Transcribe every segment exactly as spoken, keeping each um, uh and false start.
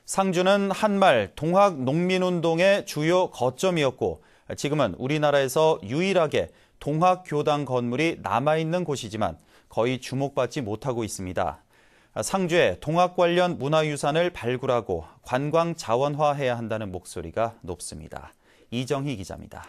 상주는 한말 동학농민운동의 주요 거점이었고 지금은 우리나라에서 유일하게 동학교당 건물이 남아있는 곳이지만 거의 주목받지 못하고 있습니다. 상주에 동학 관련 문화유산을 발굴하고 관광 자원화해야 한다는 목소리가 높습니다. 이정희 기자입니다.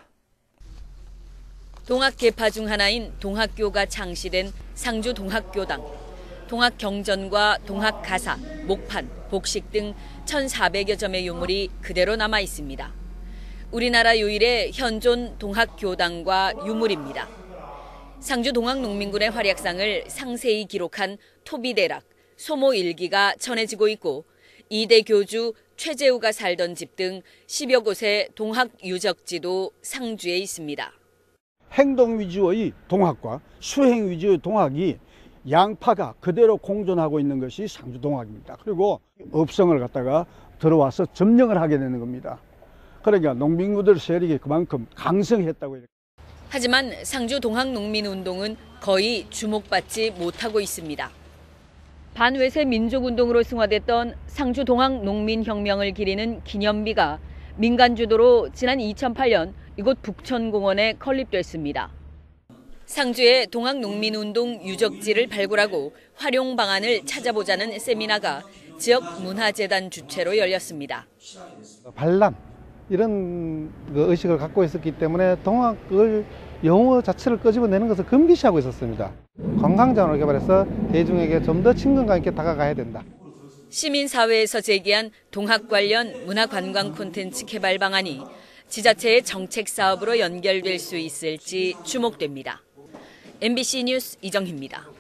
동학 계파 중 하나인 동학교가 창시된 상주 동학교당. 동학 경전과 동학 가사, 목판, 복식 등 천사백여 점의 유물이 그대로 남아 있습니다. 우리나라 유일의 현존 동학교당과 유물입니다. 상주 동학농민군의 활약상을 상세히 기록한 토비대락, 소모일기가 전해지고 있고 이대 교주 최재우가 살던 집 등 십여 곳의 동학 유적지도 상주에 있습니다. 행동 위주의 동학과 수행 위주의 동학이 양파가 그대로 공존하고 있는 것이 상주 동학입니다. 그리고 업성을 갖다가 들어와서 점령을 하게 되는 겁니다. 그러니까 농민구들 세력이 그만큼 강성했다고. 하지만 상주 동학농민운동은 거의 주목받지 못하고 있습니다. 반외세 민족운동으로 승화됐던 상주 동학농민혁명을 기리는 기념비가 민간 주도로 지난 이천팔 년 이곳 북천공원에 건립됐습니다. 상주의 동학농민운동 유적지를 발굴하고 활용 방안을 찾아보자는 세미나가 지역 문화재단 주최로 열렸습니다. 반람 이런 의식을 갖고 있었기 때문에 동학을 용어 자체를 끄집어내는 것을 금기시하고 있었습니다. 관광자원을 개발해서 대중에게 좀 더 친근감 있게 다가가야 된다. 시민사회에서 제기한 동학 관련 문화관광 콘텐츠 개발 방안이 지자체의 정책 사업으로 연결될 수 있을지 주목됩니다. 엠비씨 뉴스 이정희입니다.